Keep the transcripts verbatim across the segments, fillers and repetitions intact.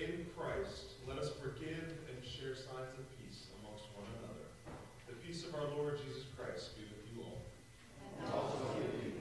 in Christ, let us forgive and share signs of peace amongst one another. The peace of our Lord Jesus Christ be with you all. And also with you.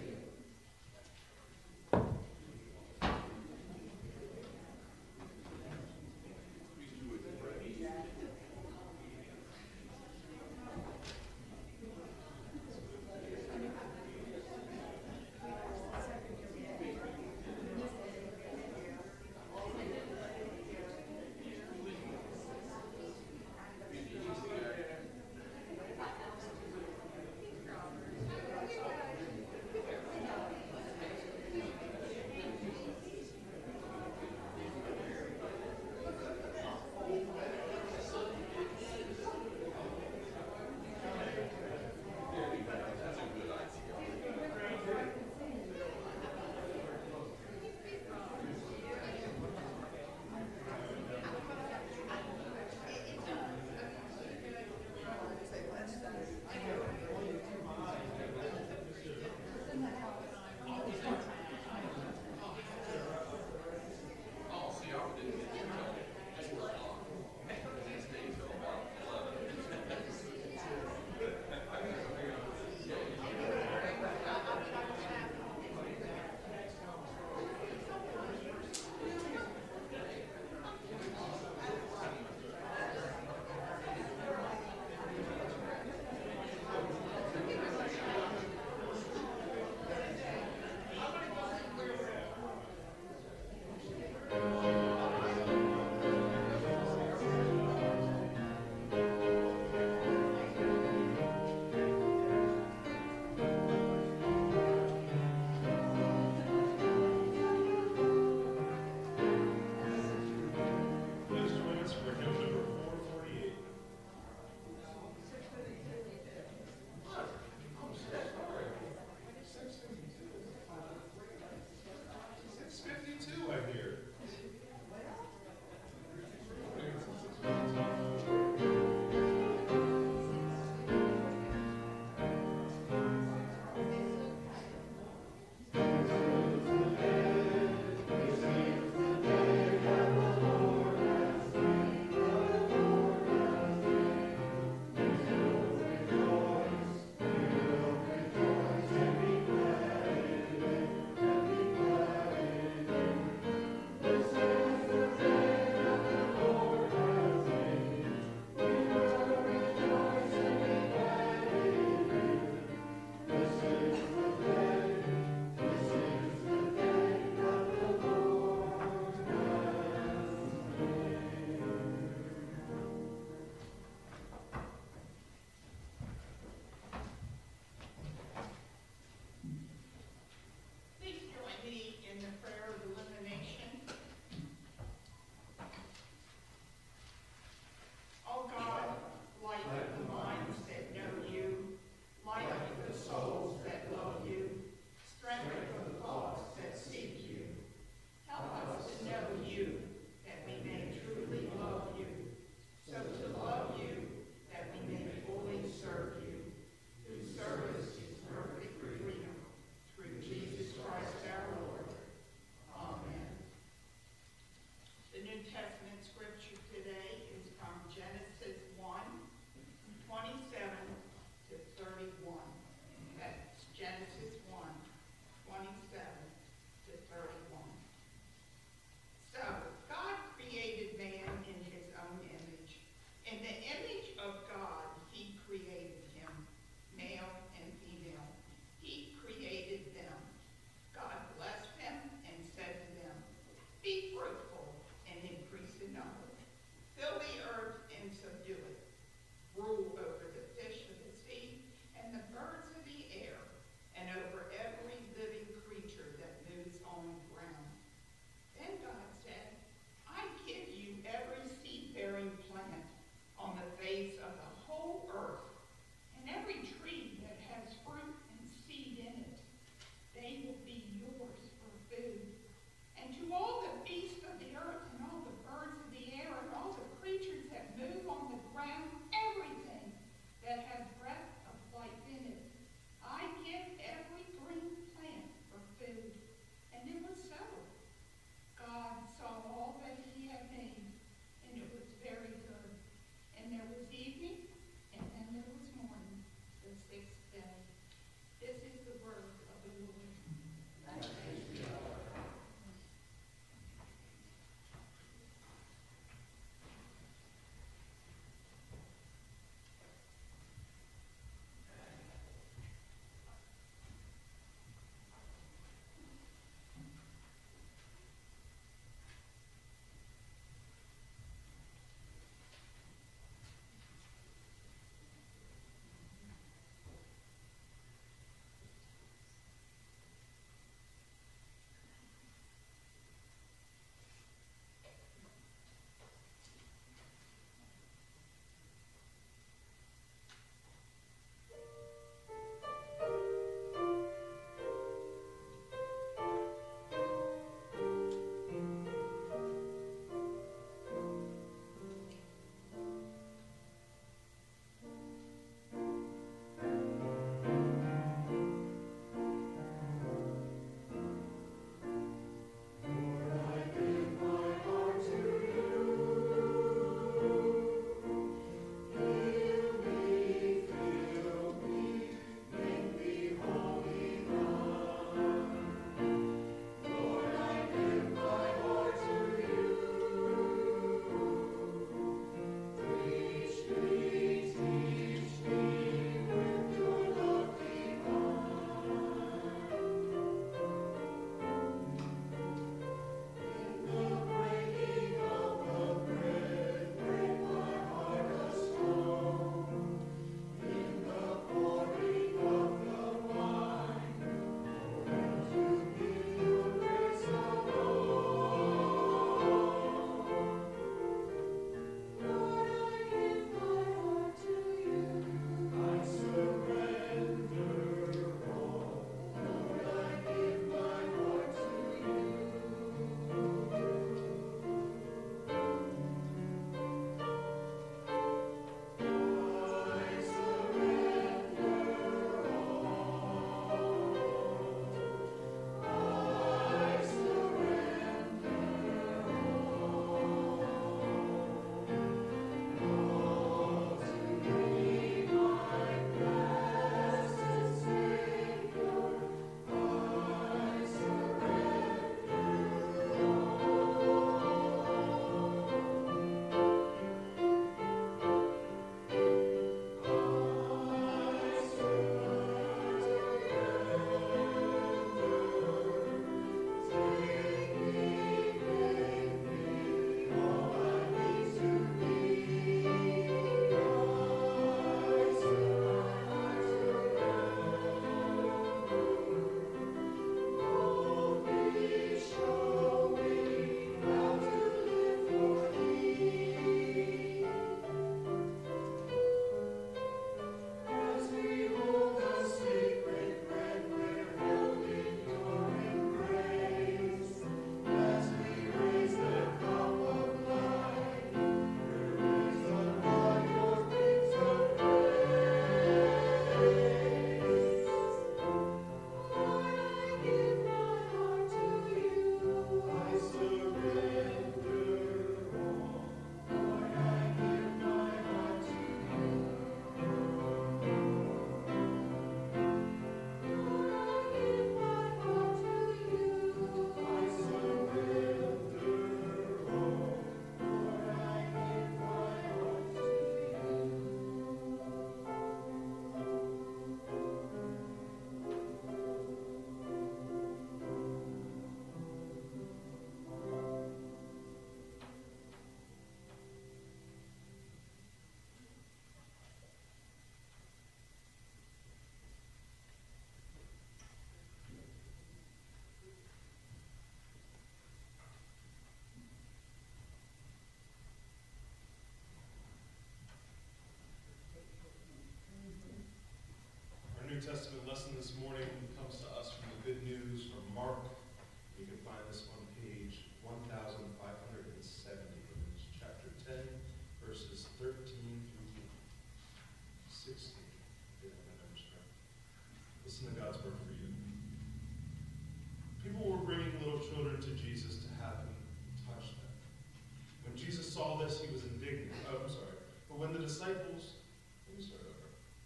lesson this morning comes to us from the Good News from Mark. You can find this on page one thousand five hundred seventy. It's chapter ten, verses thirteen through sixteen. Did I remember correct? Listen to God's word for you. People were bringing little children to Jesus to have him touch them. When Jesus saw this, he was indignant. Oh, I'm sorry. But when the disciples, let me start over.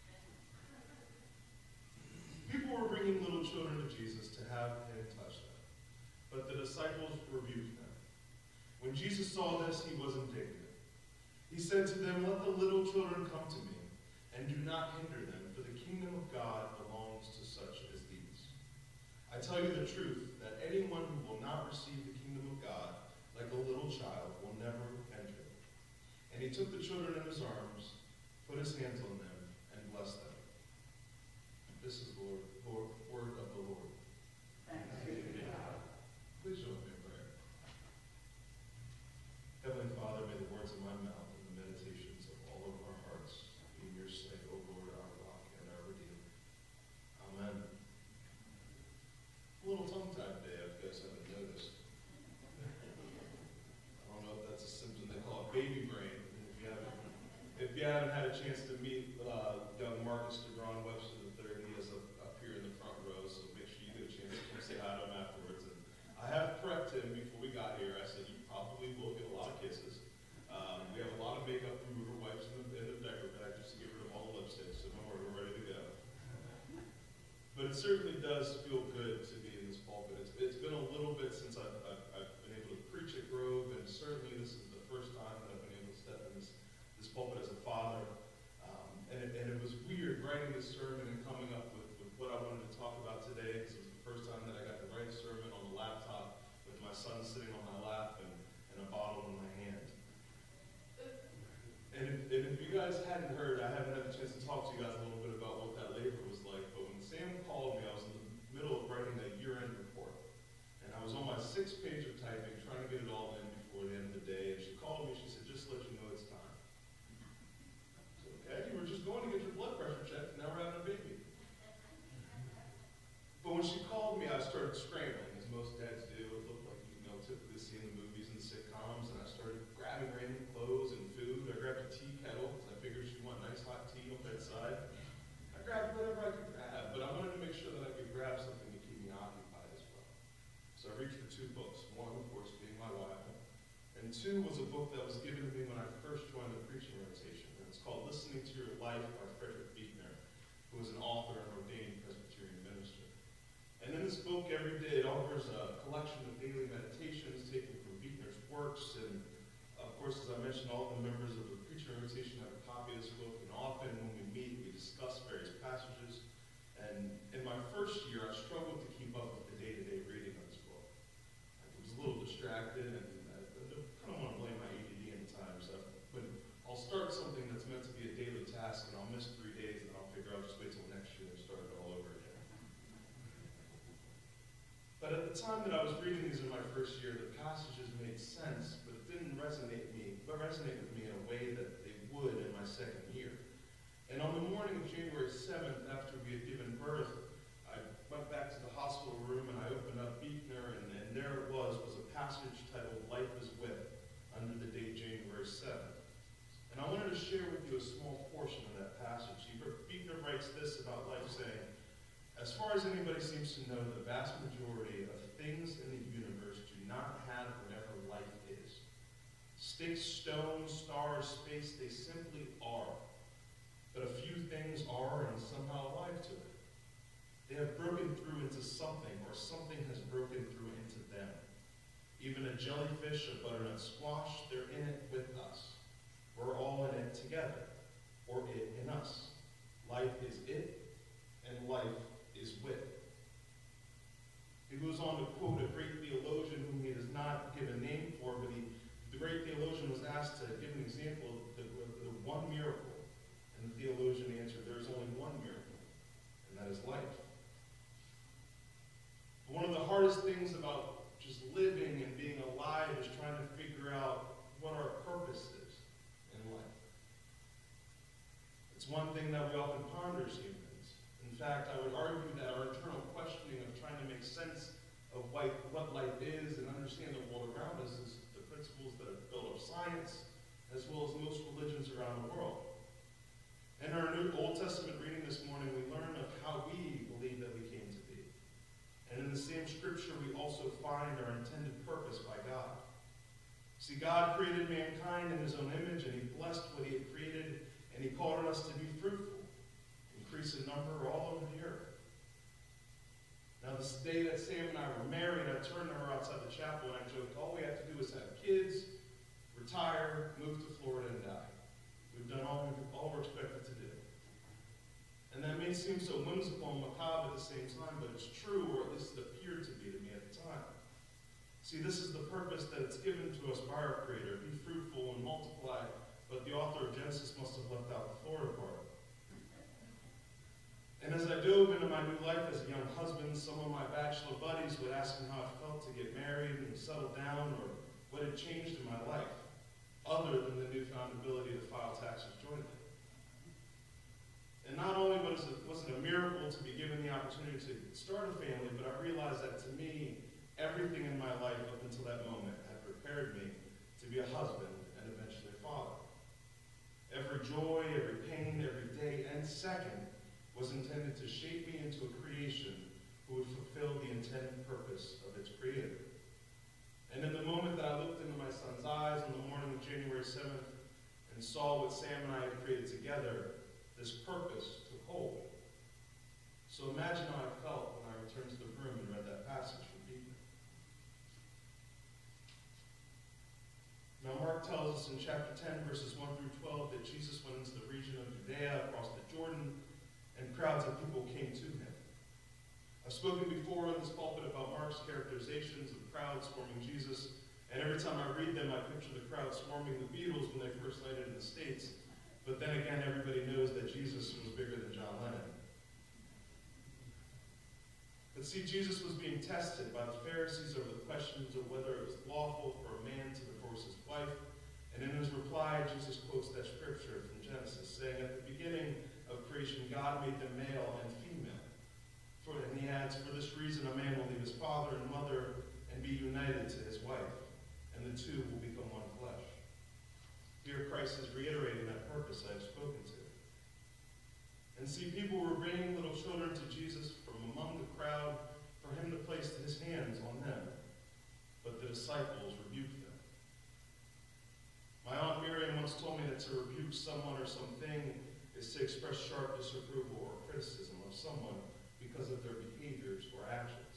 People were bringing little children to Jesus to have him touch them. But the disciples rebuked them. When Jesus saw this, he was indignant. He said to them, "Let the little children come to me, and do not hinder them, for the kingdom of God belongs to such as these. I tell you the truth, that anyone who will not receive the kingdom of God like a little child will never enter it." And he took the children in his arms, put his hands on them, and blessed them. This is the Lord, Lord, word of the Lord. Thanks be to God. Please join me in prayer. Heavenly Father, may the words of my mouth and the meditations of all of our hearts be in your sight, O Lord, our rock and our redeemer. Amen. A little tongue-tied today, if you guys haven't noticed. I don't know if that's a symptom. They call it baby brain. If you haven't, if you haven't had a chance to meet uh, young Marcus DeGron Webster the third, he is up, up here in the front row, so make sure you get a chance to come say hi to him afterwards. And I have prepped him before we got here. I said, you probably will get a lot of kisses. Um, we have a lot of makeup remover wipes in the, in the diaper bag just to get rid of all the lipstick, so don't worry, we're ready to go. But it certainly does feel good to be in this pulpit. It's, it's been a little bit since I've, I've, I've been able to preach at Grove, and certainly this is the first time that I've been able to step in this, this pulpit as a father. Um, and, it, and it was weird writing this sermon and coming up with, with what I wanted to talk about today, because it was the first time that I got to write a sermon on the laptop with my son sitting on my lap and, and a bottle in my hand. And if, and if you guys hadn't heard, I haven't had a chance to talk to you guys a little bit about what that labor was like, but when Sam called me, I was in the middle of writing a year-end report. And I was on my sixth page of typing, trying to get it all in before the end of the day, and she called me, she said, "Just to let you know it's time." I said, "Okay, you were just going to get your blood pressure checked, now we're having a baby." But when she called me, I started scrambling, as most dads do. It looked like, you know, typically see in the movies and sitcoms, and I started grabbing random clothes and food. I grabbed a tea kettle, because I figured she'd want nice hot tea on bedside. I grabbed whatever I could grab, but I wanted to make sure that I could grab something to keep me occupied as well. So I reached for two books. One, of course, being my Bible, and two was a book that was given to me when I first joined the preaching rotation, and it's called Listening to Your Life by Frederick Buechner, who is an author and ordained Presbyterian minister. And in this book, every day, it offers a collection of daily meditations taken from Buechner's works. And of course, as I mentioned, all the members of the preaching rotation have a copy of this book. And often when we meet, we discuss various passages. And in my first year, I struggled to keep up with the day-to-day reading of this book. I was a little distracted, and I kind of want to blame my A D D in times. So when I'll start something that's meant to be a daily task, and I'll miss three days, and then I'll figure I'll just wait till next year and start it all over again. But at the time that I was reading these in my first year, the passages made sense, but it didn't resonate me, but resonate with me in a way that they would in my second year. And on the morning of January seventh, after we had given birth, I went back to the hospital room and I opened up Buechner, and, and there it was, was a passage titled "Life is With," under the date January seventh. And I wanted to share with you a small portion of that passage. Buechner writes this about life, saying, "As far as anybody seems to know, the vast majority of things in the universe do not have whatever life is. Sticks, stones, stars, space, they simply are. But a few things are and somehow alive to it. They have broken through into something, or something has broken through into them. Even a jellyfish, a butternut squash, they're in it with us. We're all in it together, or it in us. Life is it, and life is with." He goes on to quote a great theologian whom he does not give a name for, but he, the great theologian was asked to give an example of the, the, the one miracle. And the theologian answered, "There is only one miracle, and that is life." But one of the hardest things about just living and being alive is trying to figure out what our purpose is in life. It's one thing that we often ponder as humans. In fact, I would argue science, as well as most religions around the world. In our New Old Testament reading this morning, we learn of how we believe that we came to be. And in the same scripture, we also find our intended purpose by God. See, God created mankind in his own image, and he blessed what he had created, and he called on us to be fruitful, increase in number all over the earth. Now, this day that Sam and I were married, I turned to her outside the chapel, and I joked, all we have to do is have kids, retire, move to Florida, and die. We've done all, we, all we're expected to do. And that may seem so whimsical and macabre at the same time, but it's true, or at least it appeared to be to me at the time. See, this is the purpose that it's given to us by our Creator. Be fruitful and multiply, but the author of Genesis must have left out the Florida part. And as I dove into my new life as a young husband, some of my bachelor buddies would ask me how it felt to get married and settle down, or what had changed in my life, other than the newfound ability to file taxes jointly. And not only was it, was it a miracle to be given the opportunity to start a family, but I realized that to me, everything in my life up until that moment had prepared me to be a husband and eventually a father. Every joy, every pain, every day and second was intended to shape me into a creation who would fulfill the intended purpose of its creator. And in the moment that I looked into my son's eyes on the morning of January seventh and saw what Sam and I had created together, this purpose took hold. So imagine how I felt when I returned to the room and read that passage from Peter. Now Mark tells us in chapter ten, verses one through twelve, that Jesus went into the region of Judea, across the Jordan, and crowds of people came to him. I've spoken before in this pulpit about Mark's characterizations of crowds swarming Jesus, and every time I read them, I picture the crowd swarming the Beatles when they first landed in the States. But then again, everybody knows that Jesus was bigger than John Lennon. But see, Jesus was being tested by the Pharisees over the questions of whether it was lawful for a man to divorce his wife. And in his reply, Jesus quotes that scripture from Genesis, saying, at the beginning of creation, God made them male and female. For, and he adds, for this reason, a man will leave his father and mother and be united to his wife, and the two will become one flesh. Here Christ is reiterating that purpose I have spoken to. And see, people were bringing little children to Jesus from among the crowd for him to place his hands on them. But the disciples rebuked them. My Aunt Miriam once told me that to rebuke someone or something is to express sharp disapproval or criticism of someone because of their behaviors or actions.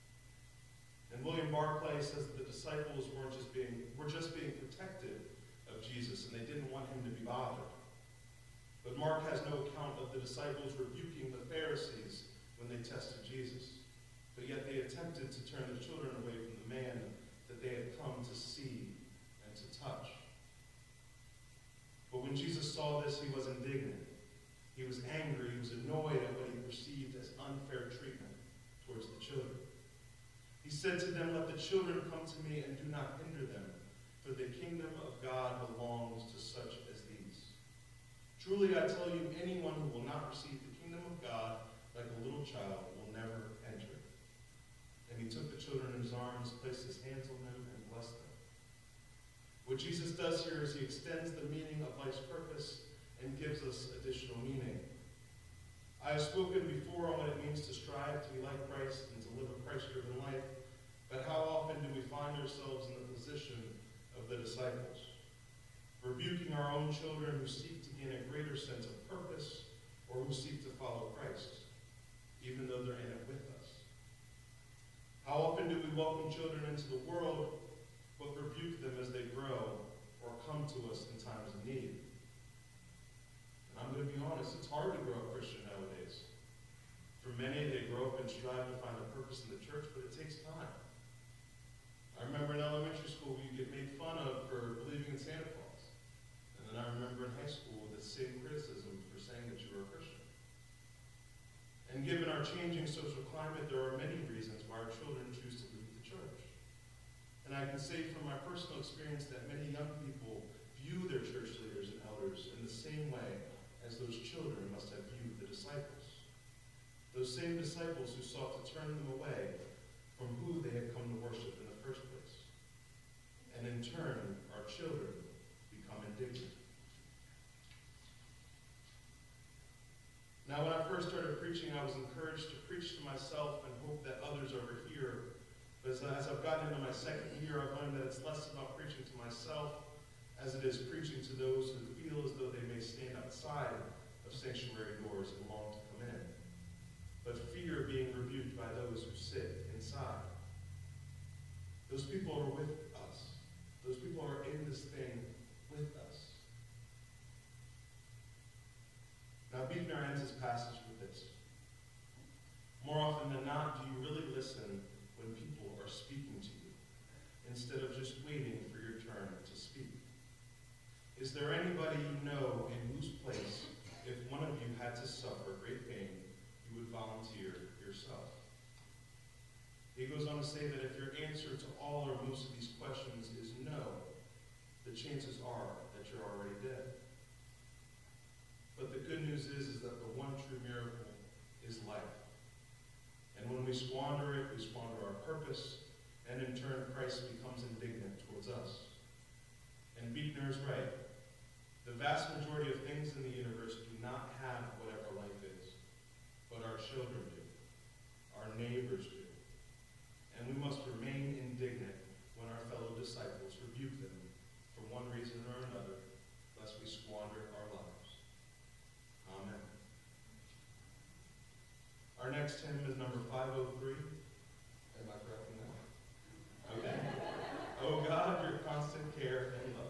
And William Barclay says that the disciples weren't just being, were just being protective of Jesus, and they didn't want him to be bothered. But Mark has no account of the disciples rebuking the Pharisees when they tested Jesus. But yet they attempted to turn the children away from the man that they had come to see and to touch. But when Jesus saw this, he was indignant. He was angry. He was annoyed at what he perceived as unfair treatment towards the children. He said to them, let the children come to me and do not hinder them, for the kingdom of God belongs to such as these. Truly I tell you, anyone who will not receive the kingdom of God like a little child will never enter it. And he took the children in his arms, placed his hands on them, and blessed them. What Jesus does here is he extends the meaning of life's purpose and gives us additional meaning. I have spoken before on what it means to strive to be like Christ and to live a Christ-driven life, but how often do we find ourselves in the position of the disciples, rebuking our own children who seek to gain a greater sense of purpose or who seek to follow Christ, even though they're in it with us? How often do we welcome children into the world but rebuke them as they grow or come to us in times of need? And I'm going to be honest, it's hard to grow up Christian nowadays. For many, they grow up and strive to find a purpose in the church, but it takes time. I remember in elementary school, you get made fun of for believing in Santa Claus. And then I remember in high school the same criticism for saying that you were a Christian. And given our changing social climate, there are many reasons why our children choose to leave the church. And I can say from my personal experience that many young people view their church leaders and elders in the same way as those children must have viewed the disciples. Those same disciples who sought to turn them away from who they had come to worship in the first place. And in turn, our children Now, when I first started preaching, I was encouraged to preach to myself and hope that others overhear. But as, as I've gotten into my second year, I've learned that it's less about preaching to myself as it is preaching to those who feel as though they may stand outside of sanctuary doors and long to come in, but fear being rebuked by those who sit inside. Those people are with us. Those people are in this thing with us. Now, Buechner ends his passage with this. More often than not, do you really listen when people are speaking to you, instead of just waiting for your turn to speak? Is there anybody you know in whose place, if one of you had to suffer great pain, you would volunteer yourself? He goes on to say that if your answer to all or most of these questions is no, the chances are that you're already dead. But the good news is, is that the one true miracle is life. And when we squander it, we squander our purpose, and in turn, Christ becomes indignant towards us. And Buechner is right. The vast majority of things in the universe do not have whatever life is, but our children do, our neighbors do. And we must remain indignant when our fellow disciples rebuke them for one reason or another, lest we squander our lives. Amen. Our next hymn is number five oh three. Am I correct in that? Okay. Oh God, your constant care and love.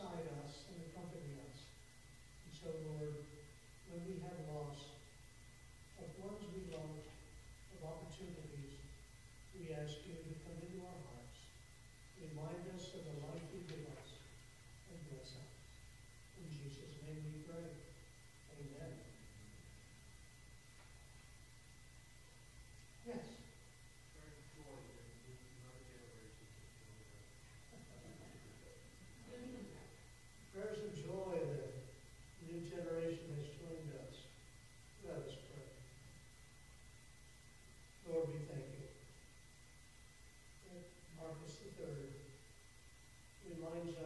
beside us and accompany us. And so, Lord, when we have loss of ones we love, of opportunities, we ask you to come into our hearts. Remind us of the life you give us and bless us. In Jesus' name we pray. Amen. Yes. Prayers of joy that new generation has joined us. Let us pray. Lord, we thank you that Marcus the Third reminds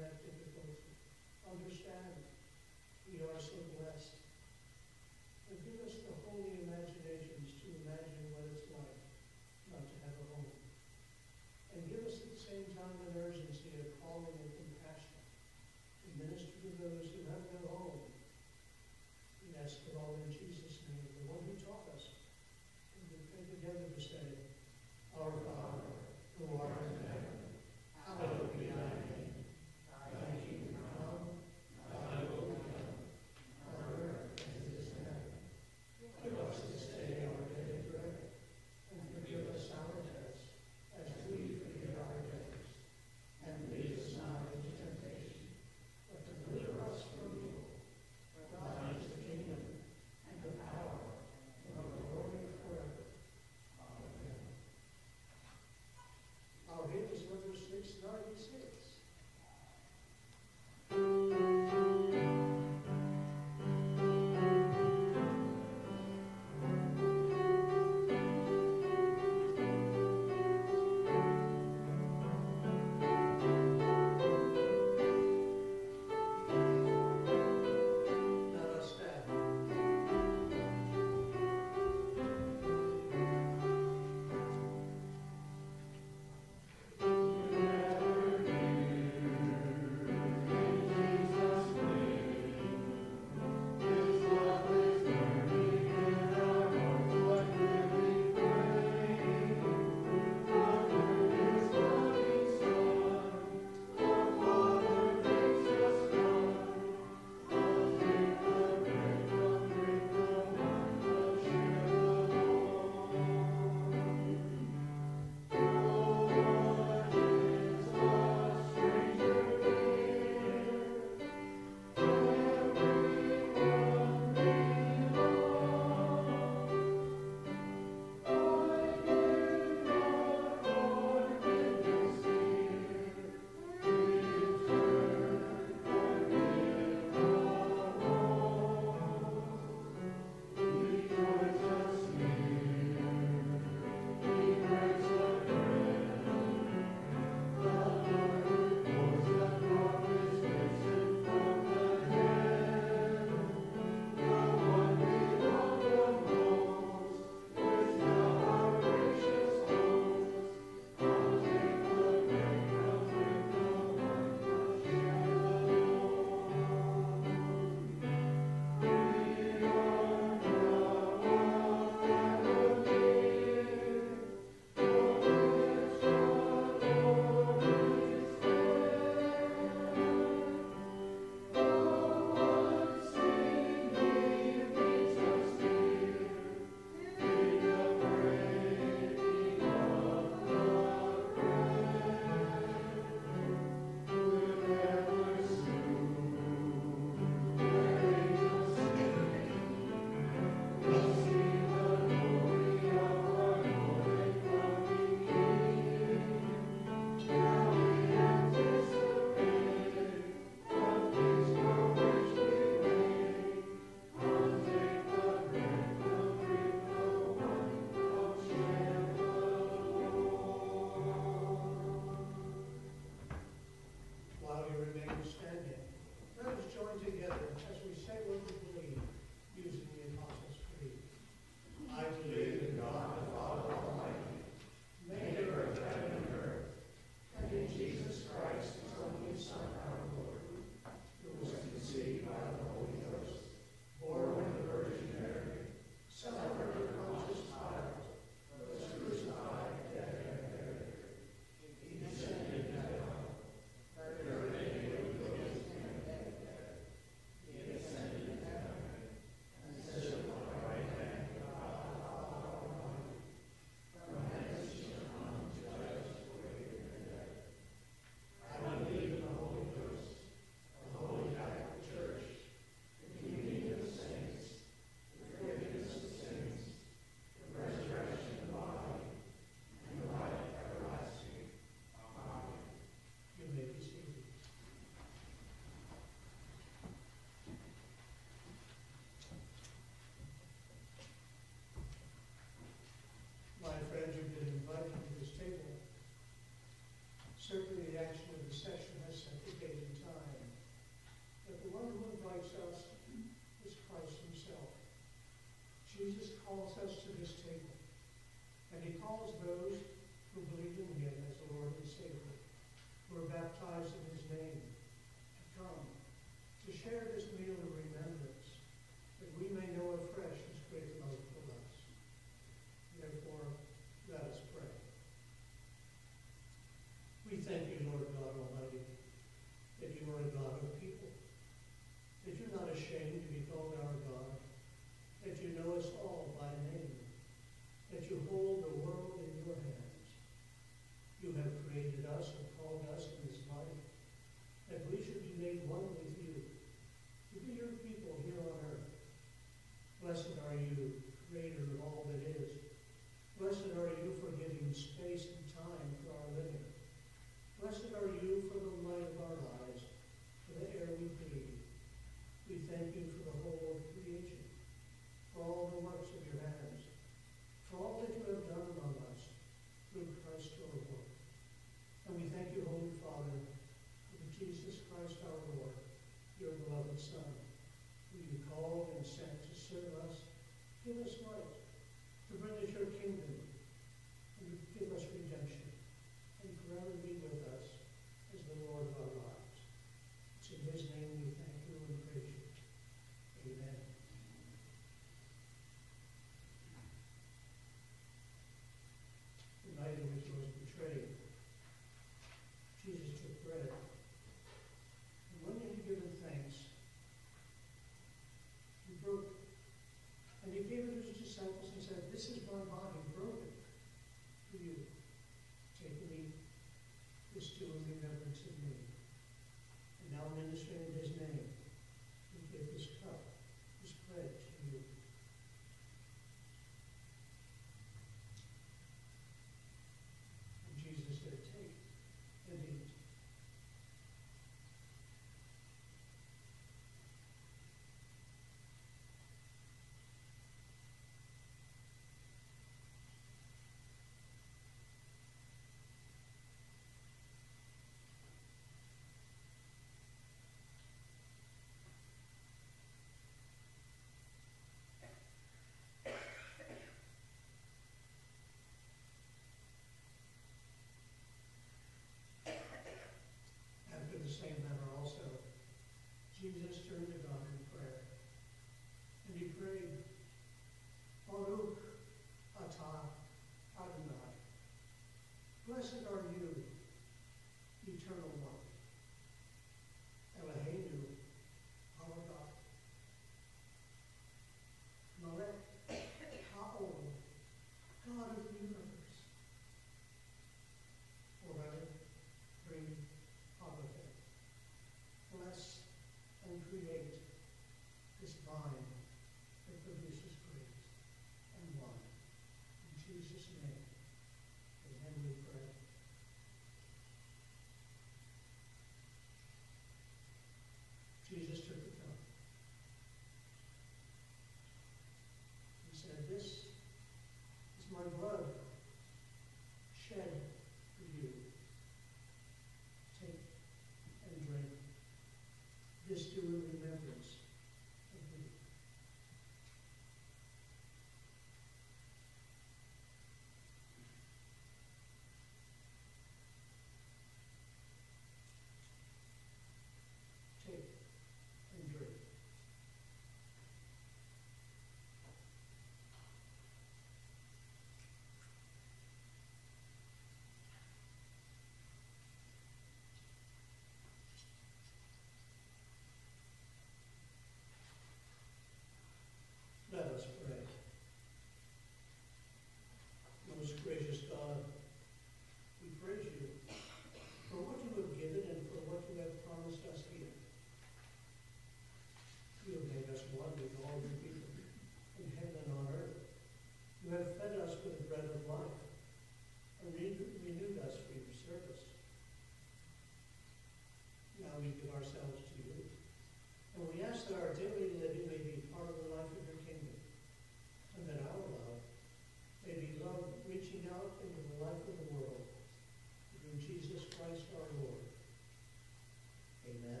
our daily living may be part of the life of your kingdom, and that our love may be love reaching out into the life of the world through Jesus Christ our Lord. Amen.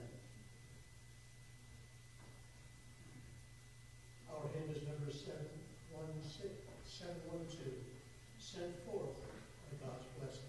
Our hymn is number seven one six, seven one two, sent forth by God's blessing.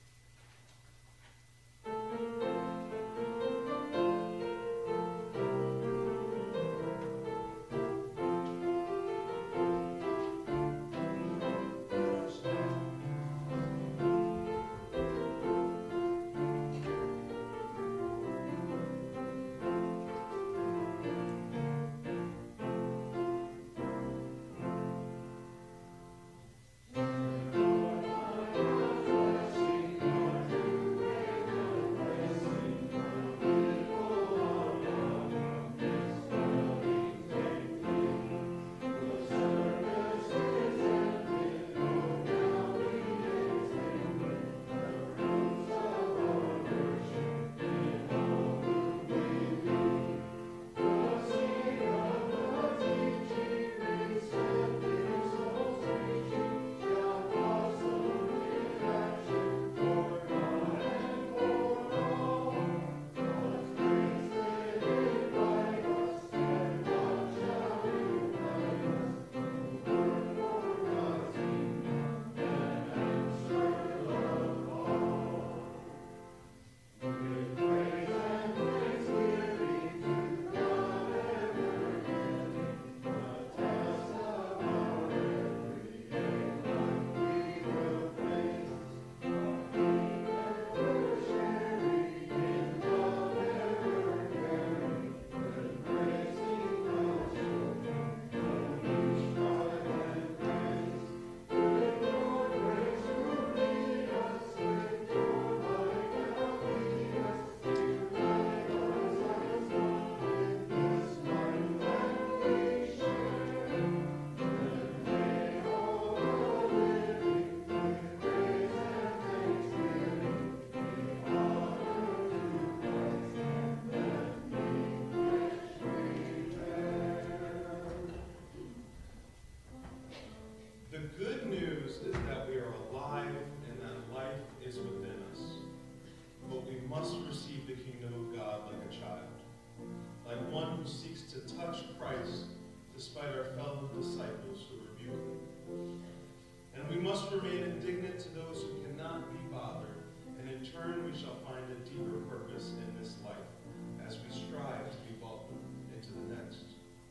Despite our fellow disciples who rebuke them. And we must remain indignant to those who cannot be bothered, and in turn we shall find a deeper purpose in this life as we strive to be welcome into the next.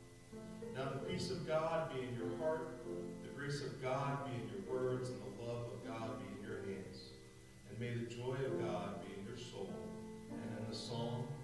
Now the peace of God be in your heart, the grace of God be in your words, and the love of God be in your hands. And may the joy of God be in your soul. And in the song,